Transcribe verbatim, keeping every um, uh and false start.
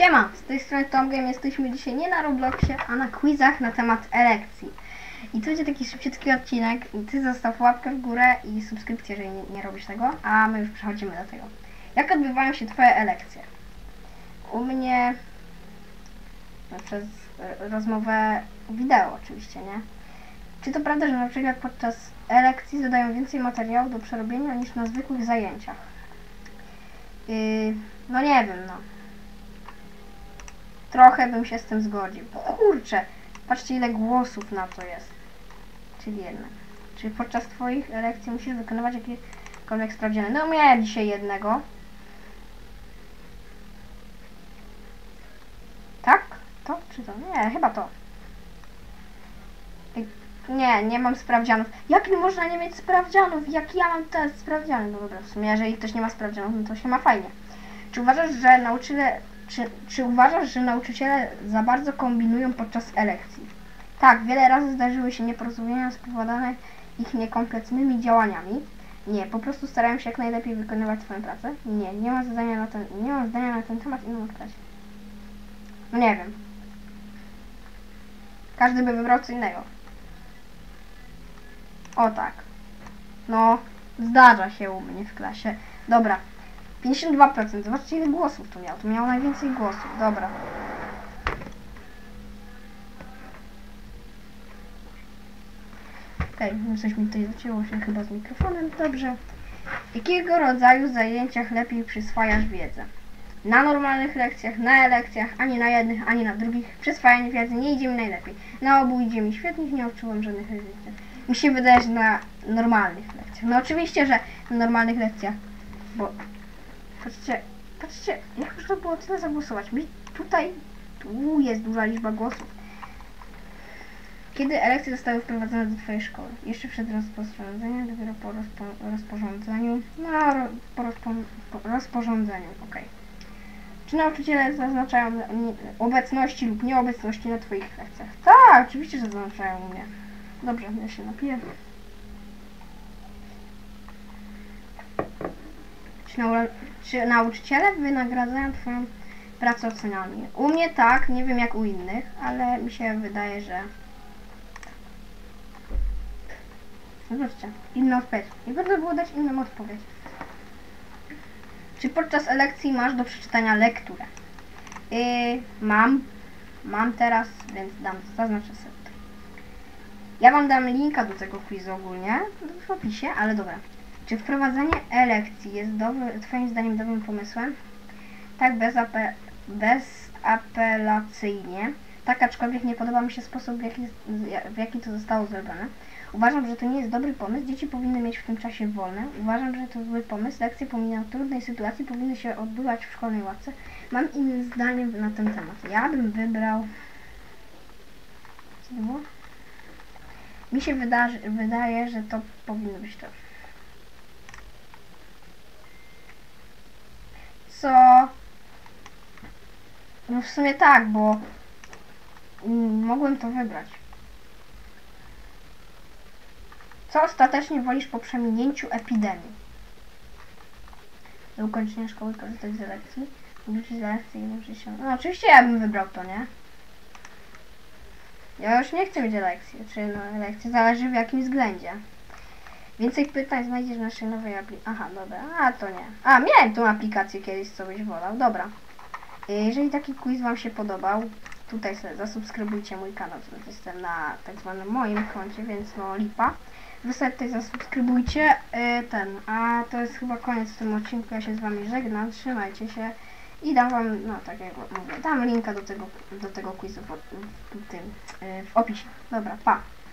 Siema, z tej strony TomGame, jesteśmy dzisiaj nie na Robloxie, a na quizach na temat elekcji. I tu będzie taki szybciutki odcinek, ty zostaw łapkę w górę i subskrypcję, jeżeli nie, nie robisz tego, a my już przechodzimy do tego. Jak odbywają się twoje elekcje? U mnie no, przez rozmowę wideo oczywiście, nie? Czy to prawda, że na przykład podczas elekcji zadają więcej materiału do przerobienia niż na zwykłych zajęciach? Yy, no nie wiem, no. Trochę bym się z tym zgodził. Kurczę, patrzcie ile głosów na to jest. Czyli jednak. Czy podczas twoich lekcji musisz wykonywać jakiekolwiek sprawdziany? No miałem dzisiaj jednego. Tak? To czy to? Nie, chyba to. Nie, nie mam sprawdzianów. Jak można nie mieć sprawdzianów? Jak ja mam te sprawdziany? No dobra, w sumie jeżeli ktoś nie ma sprawdzianów, no to się ma fajnie. Czy uważasz, że nauczyciele Czy, czy uważasz, że nauczyciele za bardzo kombinują podczas elekcji? Tak, wiele razy zdarzyły się nieporozumienia spowodowane ich niekompletnymi działaniami. Nie, po prostu starają się jak najlepiej wykonywać swoją pracę. Nie, nie mam zdania na ten, nie mam zdania na ten temat i nie mam w klasie. No nie wiem. Każdy by wybrał co innego. O tak. No, zdarza się u mnie w klasie. Dobra. pięćdziesiąt dwa procent. Zobaczcie ile głosów tu miał. Tu miał najwięcej głosów. Dobra. Okej, okay, coś mi tutaj zacięło się chyba z mikrofonem. Dobrze. Jakiego rodzaju zajęciach lepiej przyswajasz wiedzę? Na normalnych lekcjach, na lekcjach, ani na jednych, ani na drugich. Przyswajanie wiedzy nie idzie mi najlepiej. Na obu idzie mi świetnie, nie odczuwam żadnych różnic. Mi się wydaje, że na normalnych lekcjach. No oczywiście, że na normalnych lekcjach, bo Patrzcie, patrzcie, jak można było tyle zagłosować? Mi tutaj, tu jest duża liczba głosów. Kiedy elekcje zostały wprowadzone do twojej szkoły? Jeszcze przed rozporządzeniem, dopiero po rozpo, rozporządzeniu, no po, rozpo, po rozporządzeniu, ok. Czy nauczyciele zaznaczają obecności lub nieobecności na twoich lekcjach? Tak, oczywiście, że zaznaczają u mnie. Dobrze, ja się napiję. Czy, nau czy nauczyciele wynagradzają twoją pracę ocenami? U mnie tak, nie wiem jak u innych, ale mi się wydaje, że... Zobaczcie, inna odpowiedź. Nie warto było dać inną odpowiedź. Czy podczas elekcji masz do przeczytania lekturę? Yy, mam. Mam teraz, więc dam, zaznaczę sobie tutaj. Ja wam dam linka do tego quizu ogólnie, w opisie, ale dobra. Czy wprowadzenie elekcji jest dobry, twoim zdaniem dobrym pomysłem? Tak, bezape, bezapelacyjnie. Tak, aczkolwiek nie podoba mi się sposób, w jaki, w jaki to zostało zrobione. Uważam, że to nie jest dobry pomysł. Dzieci powinny mieć w tym czasie wolne. Uważam, że to zły pomysł. Lekcje pomimo trudnej sytuacji powinny się odbywać w szkolnej ławce. Mam inne zdanie na ten temat. Ja bym wybrał... Co to było? Mi się wydaje, wydaje, że to powinno być to. Co? No w sumie tak, bo mm, mogłem to wybrać. Co ostatecznie wolisz po przeminięciu epidemii? Do ukończenia szkoły korzystać z lekcji? Wrócić z lekcji i nauczyć się... No oczywiście ja bym wybrał to, nie? Ja już nie chcę mieć lekcji. Czy no, lekcji zależy w jakim względzie. Więcej pytań znajdziesz w naszej nowej aplikacji. Aha, dobra, a to nie. A, miałem tą aplikację kiedyś, co byś wolał. Dobra. Jeżeli taki quiz wam się podobał, tutaj sobie zasubskrybujcie mój kanał. Jestem na tak zwanym moim koncie, więc no lipa. Wy sobie tutaj zasubskrybujcie yy, ten. A to jest chyba koniec w tym odcinku. Ja się z wami żegnam. Trzymajcie się. I dam wam, no tak jak mówię, dam linka do tego, do tego quizu w, w, w tym, yy, w opisie. Dobra, pa.